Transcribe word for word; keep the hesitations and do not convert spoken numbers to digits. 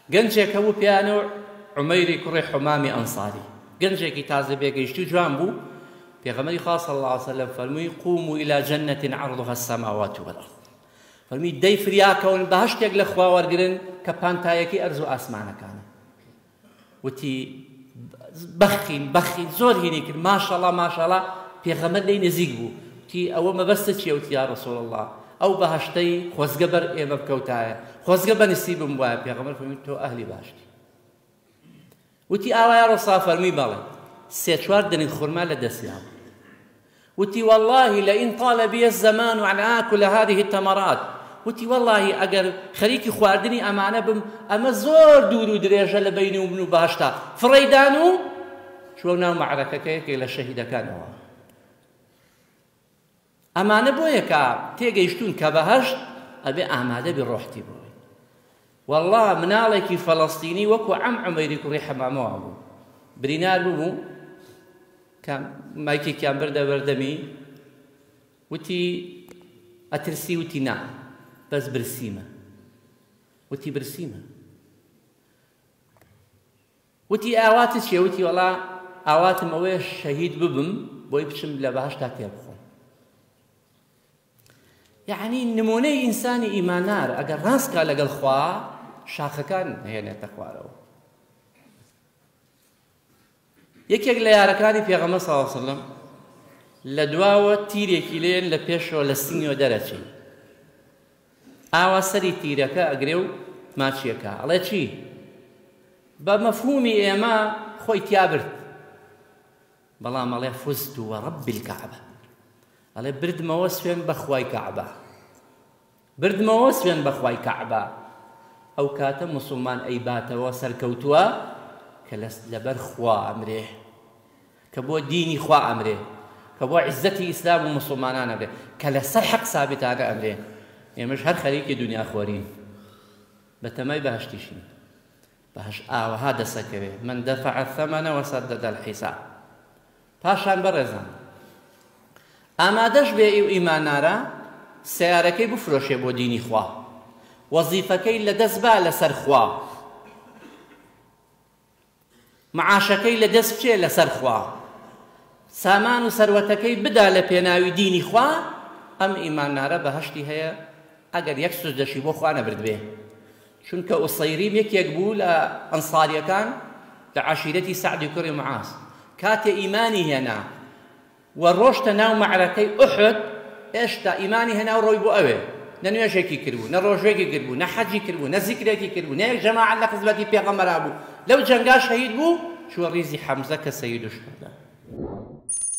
گەنجێک هەبوو پیانۆ عومەیری کوڕی حومامی ئەنساری، گەنجێکی تازە بێگەیشتی جوان بوو. پێغەمبەری خوا صلی الله علیه وسلم فەرمووی قوموا إلى جنة عرضها السماوات والأرض، فەرمی دەی فریاکەون بەهەشتێک لە خوا وەرگرن کە پانتایەکی ئەرز و ئاسمانەکانە. وتی بەخین بەخین زۆر هینی کرد، ماشەڵڵا ماشەڵڵا. پێغەمبەر لێی نزیک بوو، وتی ئەوە مەبەستە چییە؟ وتی یا ڕەسوڵ الله ئەو بەهەشتەی خۆزگە بەر ئێمە بکەوتایە، خۆزگە بەنسیبم وایە. پێغەمبەر فەرمووی تۆ ئەهلی باشتی. وتی ئاوا یا ڕەسوڵ الله؟ فەرمووی بەڵێ. سێ چوار دەنگ خورما لە دەستیان. وتی والله لئن طال بي الزمان على آكل هذه التمرات، وتی والله ئەگەر خەریکی خواردنی ئەمانە بم، ئەمە زۆر دوور و درێژە لە بەینی و من و بەهەشتا. فڕەیدان و چوە ناو مەعرەکەکەیەکێک لە شەهیدەکانەوە. ئەمانە بۆیە کە تێگەیشتون کە بەهەشت ئەبێ ئامادە بی ڕۆحتی بووی. والله مناڵێکی فەڵەستینی وەکو عەم عومەیری کوڕی حەمامەوە بوو، برینار بوو، مایکێکیان بردە بەردەمی، وتی ئەترسی؟ وتی نا بەس برسیمە. وتی برسیمە؟ وتی ئاواتت چییە؟ وتی وەڵا ئاواتم ئەوەیە شەهید ببم بۆی بچم لە بەهەشتا تێبخۆم. یعنی نمونەی ئینسانی ئیماندار ئەگەر ڕاستکا لەگەڵ خوا شاخەکان هێنێتە خوارەوە. یەکێک لە یارەکانی پێغەمبەر صلی الله علیه وسلم لە دواوە تیرێکی لێن لە پێشەوە لە سنگیەوە دەرەچێ، ئاوا سەری تیرەکە ئەگرێ و ماچیەکە ئەڵێ چی؟ بە مەفهومی ئێمە خۆی تیا برد، بەڵام ئەڵێ فزت وەڕەبی الکەعبە، ئەڵێ بردمەوە سوێن بە خوای کەعبە، بردمەوە سوێن بە خوای کەعبە. ئەو کاتە موسڵمان ئەیباتەوە سەرکەوتووە کە لەبەر خوا ئەمرێ، کە بۆ دینی خوا ئەمرێ، کە بۆ عیزەتی ئیسلام و موسڵمانان ئەمرێ، کە لەسەر حەق سابتانە ئەمرێ. ئێمەش هەر خەریکی دنیا خۆرین، بە تەمای بەهەشتیشین. بەهەش ئاوەها دەسەکەوێ من دەفع الثەمەنە وەسەدەدە الحیساب. پاشان بەڕێزان ئامادەش بێ ئیماندارە سیارەکەی بفرۆشێ بۆ دینی خوا، وەزیفەکەی لەدەست با لەسەر خوا، معاشەکەی لەدەست بچێ لەسەر خوا، سامان و سەروەتەکەی بدا لە پێناوی دینی خوا. ئەم ئیماندارە بەهەشتی هەیە ئەگەر یەک سوزدەشی بۆ خوا نەبرد بێ. چونکە ئوسەیریم یەکێک بوو لە ئەنساریەکان لە عەشیرەتی سەعدی کوڕی معاز، کاتێ ئیمانی هێنا و ڕۆشتە ناو مەعرەکەی ئوحد، ئێشتا ئیمانی هێنا و ڕۆی بۆ ئەوێ، نە نوێژێکی کردبوو، نە ڕۆژێکی کردبوو، نە حەجی کردبوو، نە زیکرێکی کردبوو، نە یەک جەماعەت لە خزمەتی پێغەمبەرا بوو. لەو جەنگا شەهید بوو، چووە ڕیزی حەمزە کە سەیید و شوهەدا.